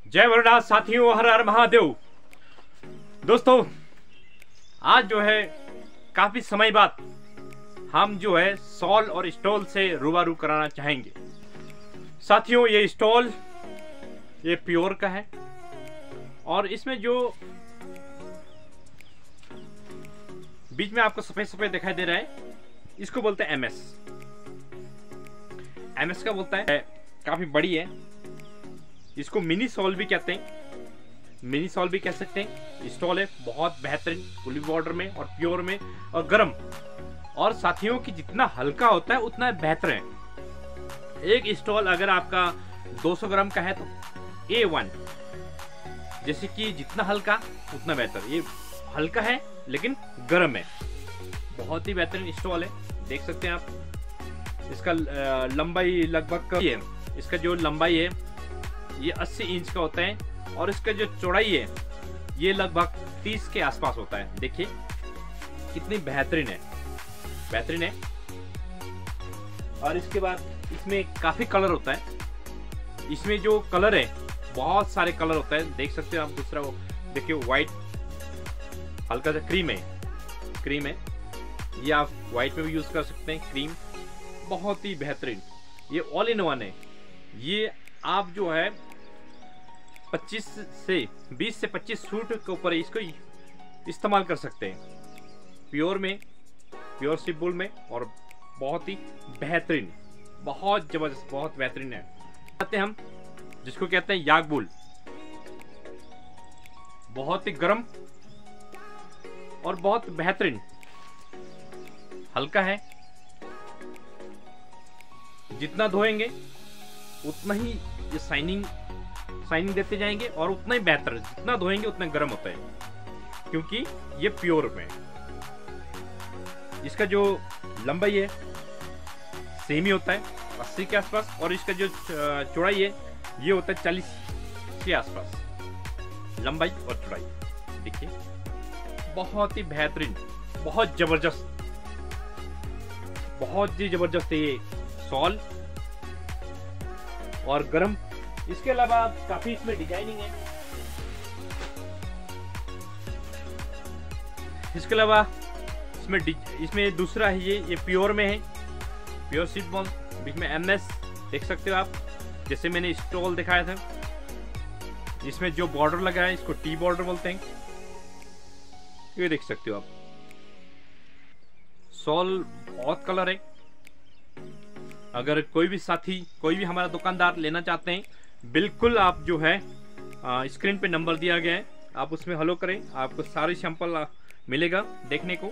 जय वरदास साथियों, हर हर महादेव। दोस्तों, आज जो है काफी समय बाद हम जो है सॉल और स्टॉल से रूबरू कराना चाहेंगे। साथियों, ये स्टॉल ये प्योर का है और इसमें जो बीच में आपको सफेद सफेद दिखाई दे रहा है, इसको बोलते हैं एमएस। एमएस का बोलता है, काफी बड़ी है। इसको मिनी सॉल भी कहते हैं, मिनी सॉल भी कह सकते हैं। स्टॉल है बहुत बेहतरीन, फुली बॉर्डर में और प्योर में और गर्म। और साथियों की जितना हल्का होता है उतना बेहतर है। एक स्टॉल अगर आपका 200 ग्राम का है तो A1, जैसे कि जितना हल्का उतना बेहतर। ये हल्का है लेकिन गर्म है, बहुत ही बेहतरीन स्टॉल है। देख सकते हैं आप। इसका लंबाई लगभग है, इसका जो लंबाई है ये 80 इंच का होता है और इसका जो चौड़ाई है ये लगभग 30 के आसपास होता है। देखिए कितनी बेहतरीन है, बेहतरीन है। और इसके बाद इसमें काफी कलर होता है। इसमें जो कलर है बहुत सारे कलर होता है, देख सकते हो आप। दूसरा वो देखिए, व्हाइट, हल्का सा क्रीम है, क्रीम है। ये आप व्हाइट में भी यूज कर सकते हैं, क्रीम। बहुत ही बेहतरीन, ये ऑल इन वन है। ये आप जो है 20 से 25 सूट के ऊपर इसको इस्तेमाल कर सकते हैं। प्योर में, प्योर सिबुल में, और बहुत ही बेहतरीन, बहुत जबरदस्त, बहुत बेहतरीन है। आते हम जिसको कहते हैं यागबुल। बहुत ही गर्म और बहुत बेहतरीन, हल्का है। जितना धोएंगे उतना ही ये शाइनिंग देते जाएंगे और उतना ही बेहतर। जितना धोएंगे उतना गर्म होता है, क्योंकि ये प्योर में। इसका जो लंबाई है सेम ही होता है, 80 के आसपास। और इसका जो चौड़ाई है ये होता है 40 के आसपास, लंबाई और चौड़ाई। देखिए बहुत ही बेहतरीन, बहुत जबरदस्त, बहुत ही जबरदस्त है ये सॉल और गरम। इसके अलावा काफी इसमें डिजाइनिंग है। इसके अलावा इसमें दूसरा है, ये प्योर में है, प्योर सीट बॉल। बीच में एमएस देख सकते हो आप, जैसे मैंने स्टॉल दिखाया था। इसमें जो बॉर्डर लगा है इसको टी बॉर्डर बोलते हैं, ये देख सकते हो आप। सॉल बहुत कलर है। अगर कोई भी साथी, कोई भी हमारा दुकानदार लेना चाहते हैं, बिल्कुल आप जो है स्क्रीन पे नंबर दिया गया है, आप उसमें हेलो करें, आपको सारे सैंपल मिलेगा देखने को।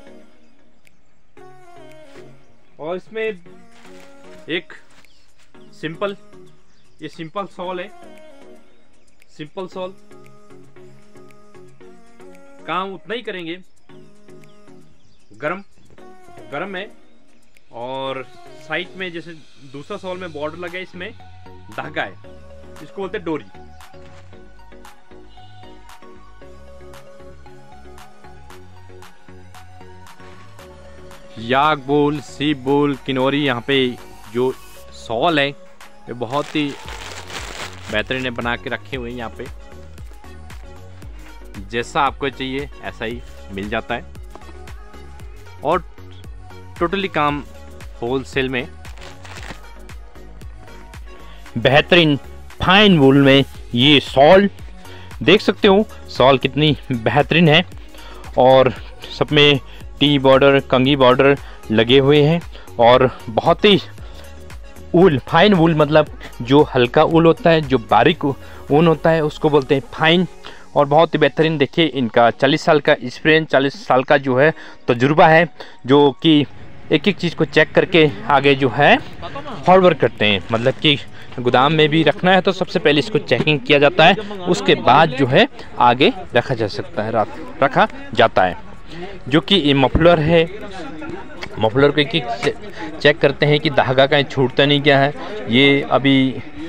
और इसमें एक सिंपल, ये सिंपल सॉल है। सिंपल सॉल काम उतना ही करेंगे, गरम है। और साइड में जैसे दूसरा सॉल में बॉर्डर लगा है, इसमें धागा है, इसको बोलते हैं डोरी। यागबुल, सीबुल, किनोरी, यहाँ पे जो सॉल है ये बहुत ही बेहतरीन बना के रखे हुए हैं। यहाँ पे जैसा आपको चाहिए ऐसा ही मिल जाता है और टोटली काम होलसेल में। बेहतरीन फाइन वूल में ये सॉल देख सकते हो, सॉल कितनी बेहतरीन है। और सब में टी बॉर्डर, कंघी बॉर्डर लगे हुए हैं। और बहुत ही ऊल, फाइन वूल मतलब जो हल्का ऊल होता है, जो बारीक ऊन होता है, उसको बोलते हैं फाइन। और बहुत ही बेहतरीन। देखिए इनका 40 साल का एक्सपीरियंस, 40 साल का जो है तजुर्बा है, जो कि एक एक चीज़ को चेक करके आगे जो है फॉरवर्ड करते हैं। मतलब कि गोदाम में भी रखना है तो सबसे पहले इसको चेकिंग किया जाता है, उसके बाद जो है आगे रखा जा सकता है, रखा जाता है। जो कि ये मफलर है, मफलर को एक चेक करते हैं कि धागा कहीं छूटता नहीं क्या है। ये अभी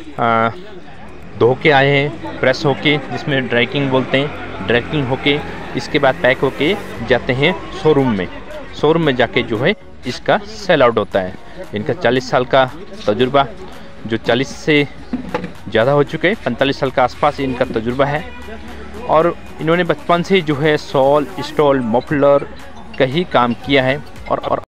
धो के आए हैं, प्रेस होके, जिसमें ड्राइकिंग बोलते हैं। ड्राइकिंग होके इसके बाद पैक होके जाते हैं शोरूम में। शोरूम में जाके जो है इसका सेल आउट होता है। इनका 40 साल का तजुर्बा, जो 40 से ज़्यादा हो चुके हैं, 45 साल के आसपास इनका तजुर्बा है। और इन्होंने बचपन से जो है सॉल, स्टॉल, मफलर का ही काम किया है और